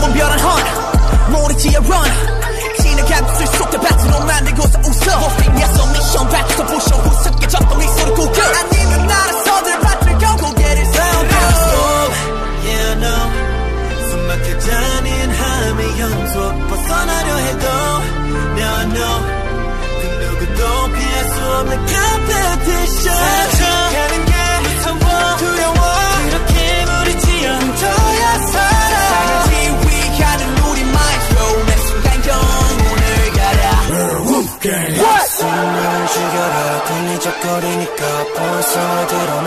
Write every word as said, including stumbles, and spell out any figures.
무분별한 헌 모르지의 run 지나간 곳을 속대 밭으로 만들고서 웃어 호핑에서 미션 밖에서 부셔 우습게졌던 미소를 구겨 아니면 나를 서들밭을 고개를 세우고 Yeah I know 숨막혀 잔인함의 연속 벗어나려 해도 Now I know 그 누구도 피할 수 없는 competition 살아가는 게 무서워 두려워 그렇게 무리지 않아야 살아 살을 지휘하는 우리 마이스로 매 순간 영혼을 갈아 숨을 죽여라 들리적거리니까 벌써 들어